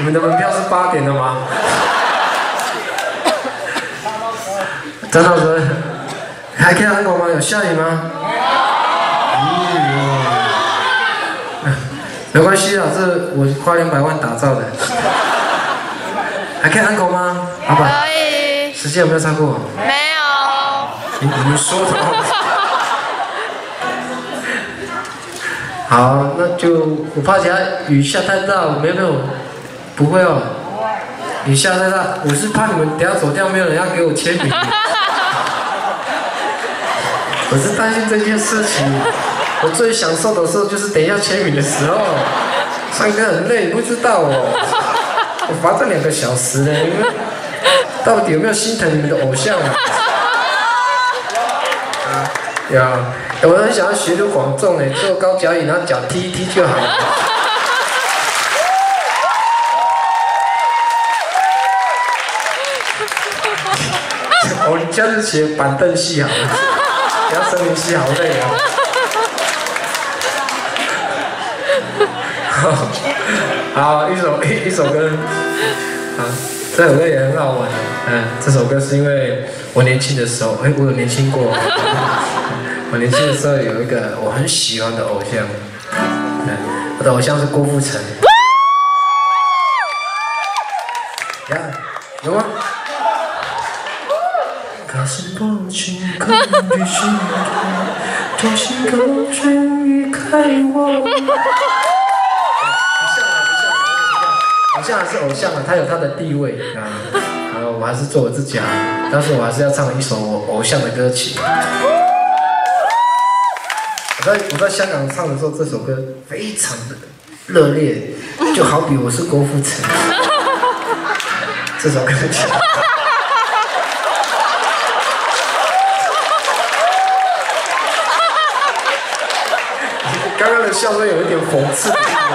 们的门票是8点的吗？张老师，还可以安狗吗？有下雨吗？没关系啊，这我花200万打造的。还可以安狗吗？老板。可以。时间有没有超过？没有。你们说的。好，那就我怕等下雨下太大，没有，不会哦。雨下太大，我是怕你们等下走掉，没有人要给我签名。我是担心这件事情。我最享受的时候就是等一下签名的时候，唱歌很累，不知道哦。我罚站2个小时呢，你们到底有没有心疼你们的偶像啊？有，我很想要学卢广仲哎，做高脚椅，然后脚踢一踢就好了。哦，你下次学板凳戏好了，不要森林戏好累啊。好，一首歌，啊，这首歌也很好玩。这首歌是因为我年轻的时候，我有年轻过。我年轻的时候有一个我很喜欢的偶像，我的偶像是郭富城。呀，有吗？可是不情可必须多心够全离开我。偶像还是偶像啊，他有他的地位啊。好，我还是做我自己啊，但是我还是要唱一首我偶像的歌曲。我在香港唱的时候，这首歌非常的热烈，就好比我是郭富城。这首歌曲。刚刚的笑声有一点讽刺。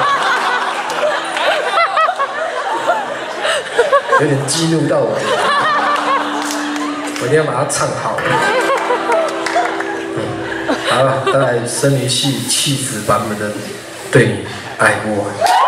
有点激怒到我，我一定要把它唱好。好了，再来森林系气质版本的《对你爱不完》。